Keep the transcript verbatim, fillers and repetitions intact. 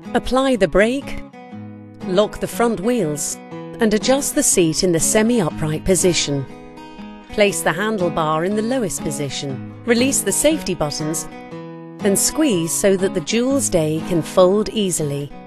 Apply the brake, lock the front wheels, and adjust the seat in the semi-upright position. Place the handlebar in the lowest position, release the safety buttons, and squeeze so that the Joolz day can fold easily.